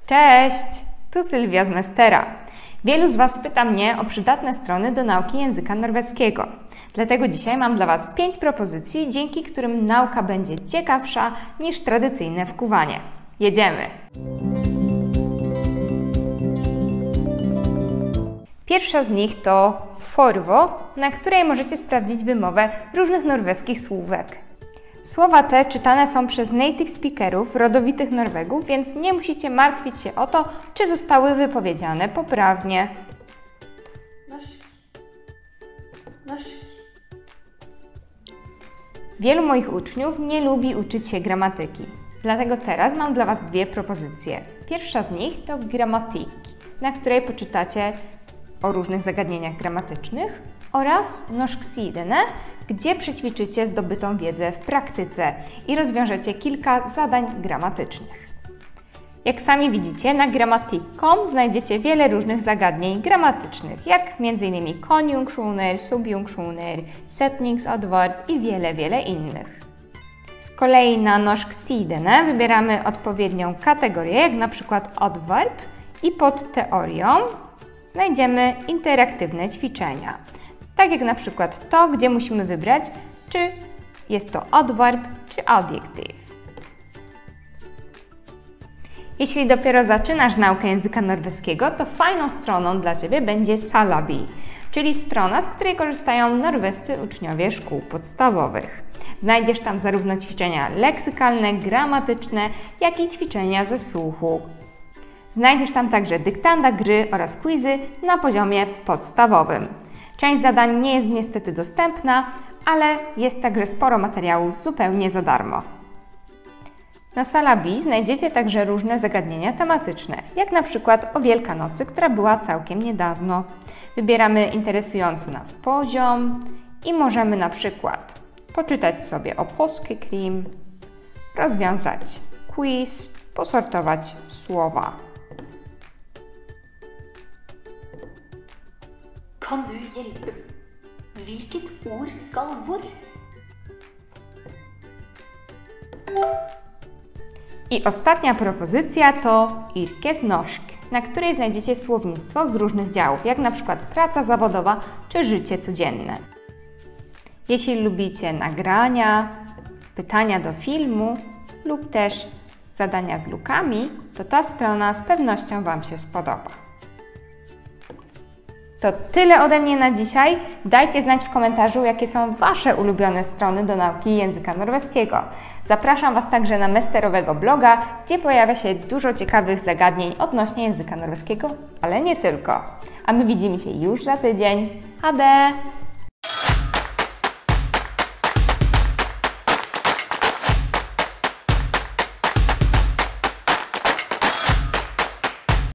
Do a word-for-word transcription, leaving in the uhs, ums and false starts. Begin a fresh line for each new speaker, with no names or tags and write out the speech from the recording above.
Cześć! Tu Sylwia z Nestera. Wielu z Was pyta mnie o przydatne strony do nauki języka norweskiego. Dlatego dzisiaj mam dla Was pięć propozycji, dzięki którym nauka będzie ciekawsza niż tradycyjne wkuwanie. Jedziemy! Pierwsza z nich to forwo, na której możecie sprawdzić wymowę różnych norweskich słówek. Słowa te czytane są przez native speakerów, rodowitych Norwegów, więc nie musicie martwić się o to, czy zostały wypowiedziane poprawnie. Wielu moich uczniów nie lubi uczyć się gramatyki, dlatego teraz mam dla Was dwie propozycje. Pierwsza z nich to gramatik, na której poczytacie o różnych zagadnieniach gramatycznych, oraz norsksidene, gdzie przećwiczycie zdobytą wiedzę w praktyce i rozwiążecie kilka zadań gramatycznych. Jak sami widzicie, na gramatik kropka com znajdziecie wiele różnych zagadnień gramatycznych, jak m.in. konjunktioner, subjunktioner, setningsadverb i wiele, wiele innych. Z kolei na norsksidene wybieramy odpowiednią kategorię, jak na przykład adverb, i pod teorią znajdziemy interaktywne ćwiczenia. Tak jak na przykład to, gdzie musimy wybrać, czy jest to adverb, czy adjektyw. Jeśli dopiero zaczynasz naukę języka norweskiego, to fajną stroną dla Ciebie będzie Salabi, czyli strona, z której korzystają norwescy uczniowie szkół podstawowych. Znajdziesz tam zarówno ćwiczenia leksykalne, gramatyczne, jak i ćwiczenia ze słuchu. Znajdziesz tam także dyktanda, gry oraz quizy na poziomie podstawowym. Część zadań nie jest niestety dostępna, ale jest także sporo materiału zupełnie za darmo. Na Salabi znajdziecie także różne zagadnienia tematyczne, jak na przykład o Wielkanocy, która była całkiem niedawno. Wybieramy interesujący nas poziom i możemy na przykład poczytać sobie o påskekrim, rozwiązać quiz, posortować słowa.
Kan du hjelpe? Hvilket ord skal hvor?
I ostatnia propozycja to yrkesnorsk, na której znajdziecie słownictwo z różnych działów, jak na przykład praca zawodowa czy życie codzienne. Jeśli lubicie nagrania, pytania do filmu lub też zadania z lukami, to ta strona z pewnością Wam się spodoba. To tyle ode mnie na dzisiaj. Dajcie znać w komentarzu, jakie są Wasze ulubione strony do nauki języka norweskiego. Zapraszam Was także na mesterowego bloga, gdzie pojawia się dużo ciekawych zagadnień odnośnie języka norweskiego, ale nie tylko. A my widzimy się już za tydzień. Ha det!